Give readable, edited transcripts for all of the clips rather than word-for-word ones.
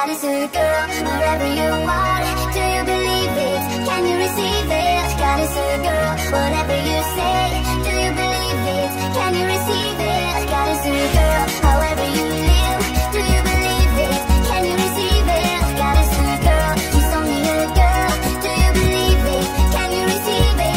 goddess or girl, wherever you are. Do you believe it? Can you receive it? Goddess or girl, whatever you say. Do you believe it? Can you receive it? Goddess or girl, however you live. Do you believe it? Can you receive it? Goddess or girl, she's only a girl. Do you believe it? Can you receive it?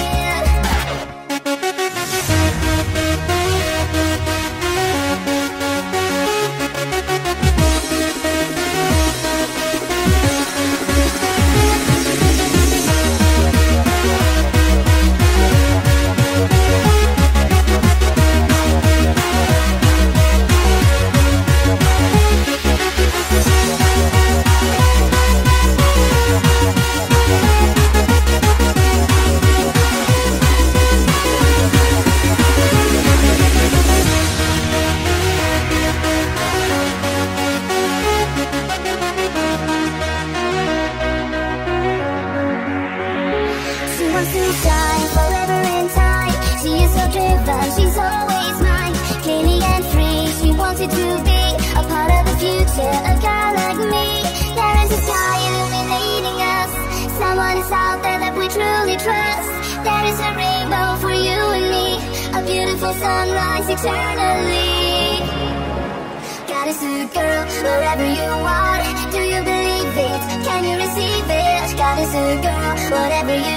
To shine forever in time. She is so driven, she's always mine. Clearly and free, she wanted to be a part of the future, a girl like me. There is a sky illuminating us. Someone is out there that we truly trust. There is a rainbow for you and me, a beautiful sunrise eternally. Goddess or girl, wherever you are. Do you believe it? Can you receive it? Goddess or girl, whatever you